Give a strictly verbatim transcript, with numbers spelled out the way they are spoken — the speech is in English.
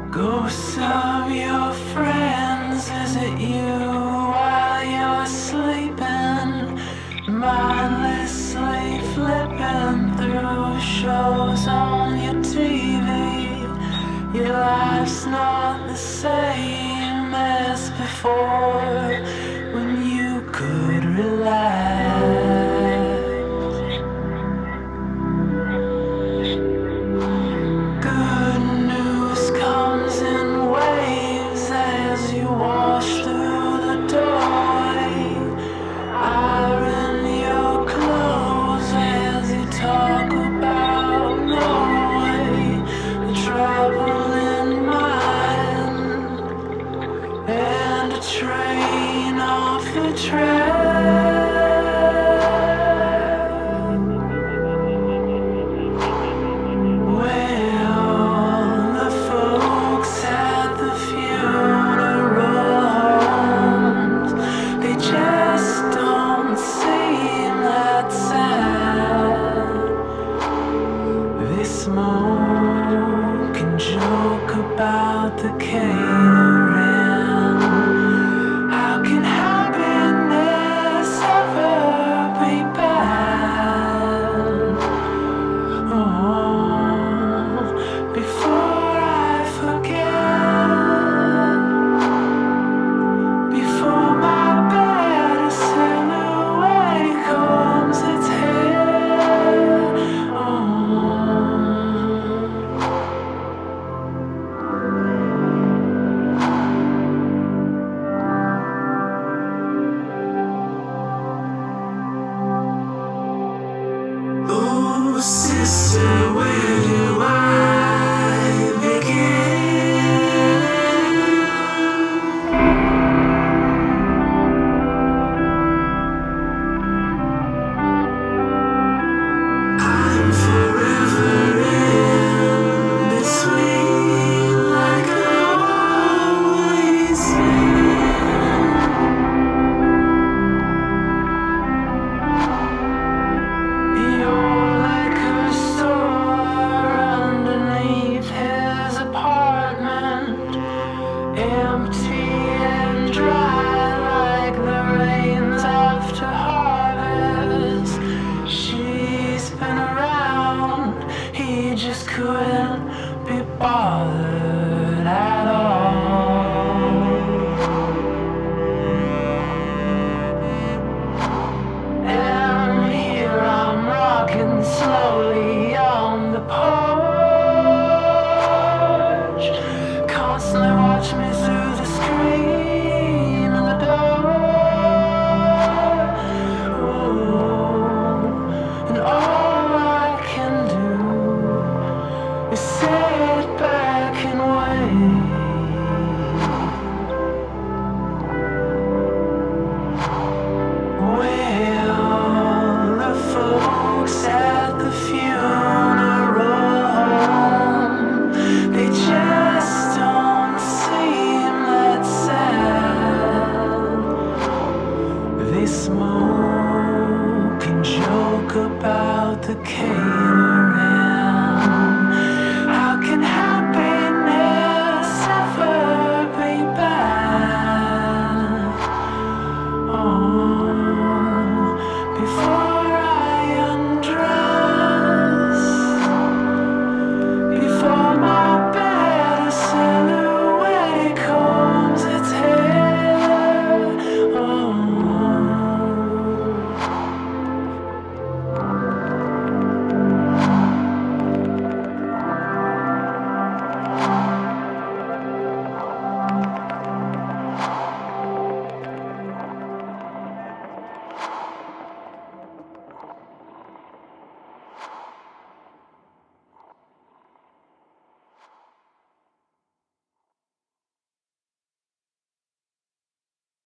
Ghosts of your friends visit you while you're sleeping, mindlessly flipping through shows on your T V. Your life's not the same as before when you could relax. Train off the track. Well, the folks at the funeral homes, they just don't seem that sad. They smoke and joke about the catering. Sister, where do I begin? I'm forever in between, like I've always been. You're empty and dry like the rains after harvest. She's been around, he just couldn't be bothered at all.